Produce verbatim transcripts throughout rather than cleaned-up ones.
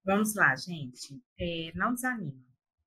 Vamos lá, gente. É, não desanima.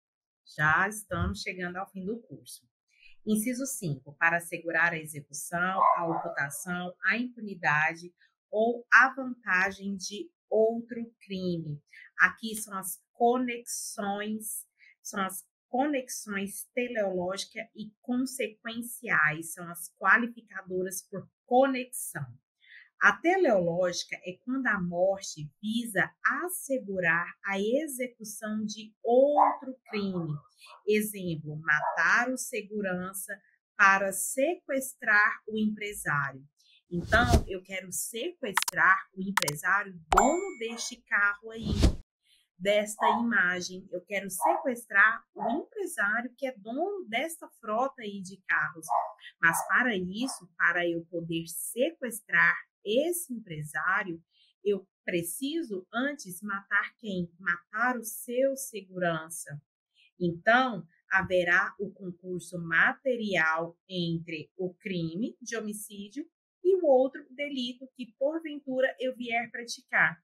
Já estamos chegando ao fim do curso. Inciso cinco, para assegurar a execução, a ocultação, a impunidade ou a vantagem de outro crime. Aqui são as conexões, são as conexões teleológicas e consequenciais, são as qualificadoras por conexão. A teleológica é quando a morte visa assegurar a execução de outro crime. Exemplo, matar o segurança para sequestrar o empresário. Então, eu quero sequestrar o empresário, dono deste carro aí, desta imagem. Eu quero sequestrar o empresário que é dono desta frota aí de carros. Mas para isso, para eu poder sequestrar esse empresário, eu preciso antes matar quem? Matar o seu segurança. Então, haverá o concurso material entre o crime de homicídio e o outro delito que, porventura, eu vier praticar.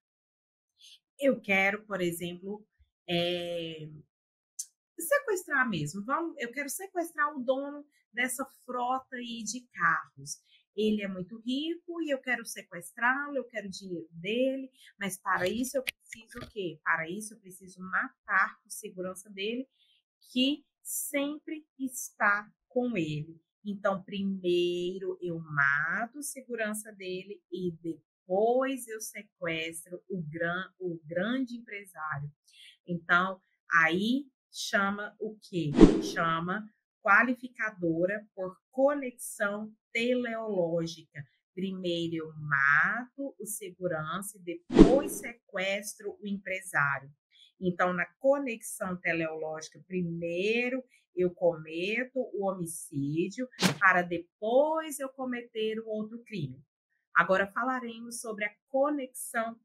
Eu quero, por exemplo, é, sequestrar mesmo. Vamos, eu quero sequestrar o dono dessa frota aí de carros. Ele é muito rico e eu quero sequestrá-lo, eu quero o dinheiro dele, mas para isso eu preciso o quê? Para isso eu preciso matar o segurança dele, que sempre está com ele. Então, primeiro eu mato o segurança dele e depois eu sequestro o, gran, o grande empresário. Então, aí chama o quê? Chama qualificadora por conexão teleológica. Primeiro eu mato o segurança e depois sequestro o empresário. Então, na conexão teleológica, primeiro eu cometo o homicídio para depois eu cometer o outro crime. Agora falaremos sobre a conexão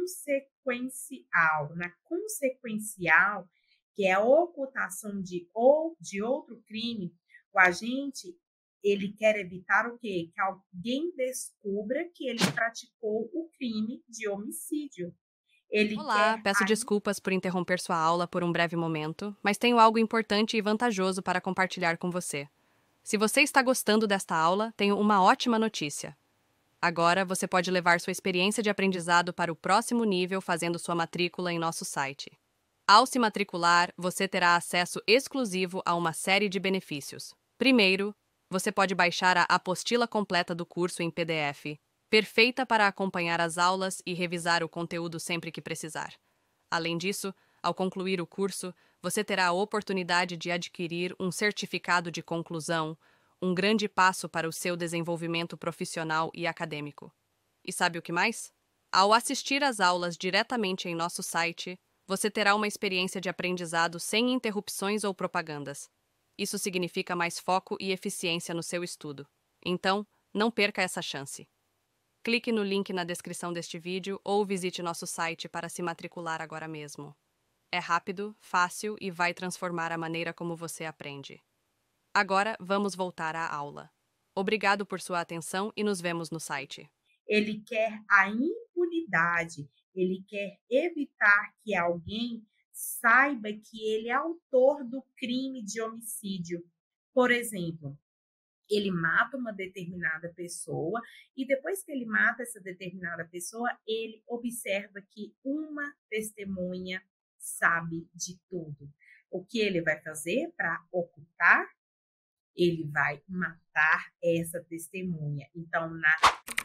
consequencial. Na consequencial, que é a ocultação de ou de outro crime, o agente ele quer evitar o quê? Que alguém descubra que ele praticou o crime de homicídio. Ele Olá, quer peço ainda. desculpas por interromper sua aula por um breve momento, mas tenho algo importante e vantajoso para compartilhar com você. Se você está gostando desta aula, tenho uma ótima notícia. Agora você pode levar sua experiência de aprendizado para o próximo nível fazendo sua matrícula em nosso site. Ao se matricular, você terá acesso exclusivo a uma série de benefícios. Primeiro, você pode baixar a apostila completa do curso em P D F, perfeita para acompanhar as aulas e revisar o conteúdo sempre que precisar. Além disso, ao concluir o curso, você terá a oportunidade de adquirir um certificado de conclusão, um grande passo para o seu desenvolvimento profissional e acadêmico. E sabe o que mais? Ao assistir às aulas diretamente em nosso site, você terá uma experiência de aprendizado sem interrupções ou propagandas. Isso significa mais foco e eficiência no seu estudo. Então, não perca essa chance. Clique no link na descrição deste vídeo ou visite nosso site para se matricular agora mesmo. É rápido, fácil e vai transformar a maneira como você aprende. Agora, vamos voltar à aula. Obrigado por sua atenção e nos vemos no site. Ele quer a impunidade, ele quer evitar que alguém saiba que ele é autor do crime de homicídio. Por exemplo, ele mata uma determinada pessoa e depois que ele mata essa determinada pessoa, ele observa que uma testemunha sabe de tudo. O que ele vai fazer para ocultar? Ele vai matar essa testemunha. Então, na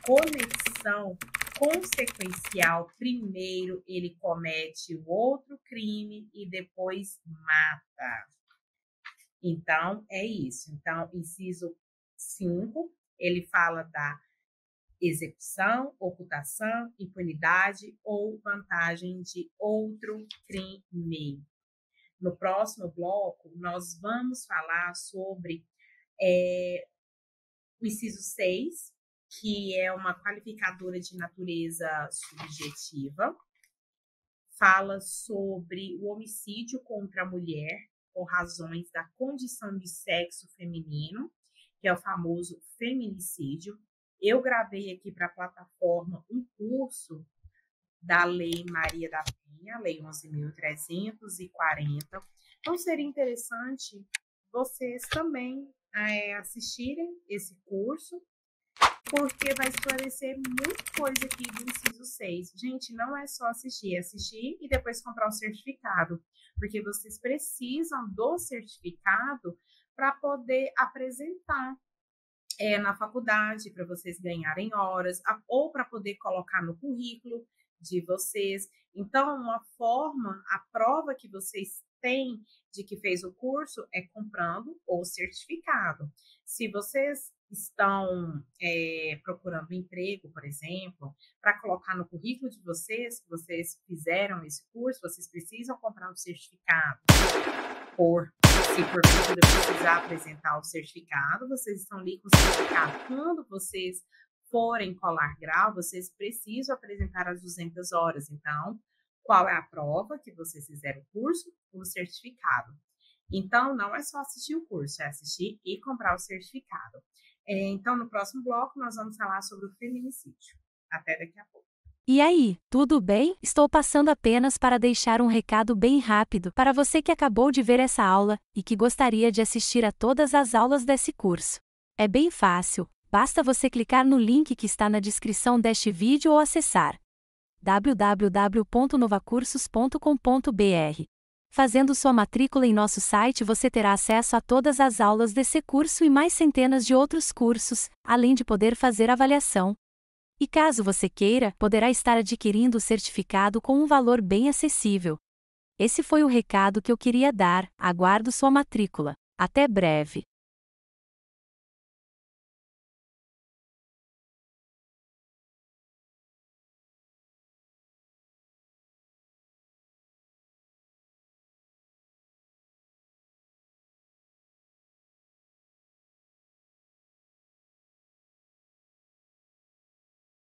conexão consequencial, primeiro ele comete o outro crime e depois mata. Então, é isso. Então, inciso cinco, ele fala da execução, ocultação, impunidade ou vantagem de outro crime. No próximo bloco, nós vamos falar sobre é, o inciso seis, que é uma qualificadora de natureza subjetiva, fala sobre o homicídio contra a mulher por razões da condição de sexo feminino, que é o famoso feminicídio. Eu gravei aqui para a plataforma um curso da Lei Maria da Cidadania, Lei onze mil trezentos e quarenta. Então, seria interessante vocês também é, assistirem esse curso, porque vai esclarecer muita coisa aqui do inciso seis. Gente, não é só assistir, é assistir e depois comprar o certificado, porque vocês precisam do certificado para poder apresentar é, na faculdade, para vocês ganharem horas, ou para poder colocar no currículo de vocês. Então, uma forma, a prova que vocês têm de que fez o curso é comprando o certificado. Se vocês estão é, procurando emprego, por exemplo, para colocar no currículo de vocês, que vocês fizeram esse curso, vocês precisam comprar o certificado. Por, se porventura precisar apresentar o certificado, vocês estão ali com o certificado. Quando vocês forem colar grau, vocês precisam apresentar as duzentas horas. Então, qual é a prova que vocês fizeram o curso? O certificado. Então, não é só assistir o curso, é assistir e comprar o certificado. É, então, no próximo bloco, nós vamos falar sobre o feminicídio. Até daqui a pouco. E aí, tudo bem? Estou passando apenas para deixar um recado bem rápido para você que acabou de ver essa aula e que gostaria de assistir a todas as aulas desse curso. É bem fácil, basta você clicar no link que está na descrição deste vídeo ou acessar w w w ponto novacursos ponto com ponto b r. Fazendo sua matrícula em nosso site, você terá acesso a todas as aulas desse curso e mais centenas de outros cursos, além de poder fazer avaliação. E caso você queira, poderá estar adquirindo o certificado com um valor bem acessível. Esse foi o recado que eu queria dar, aguardo sua matrícula. Até breve!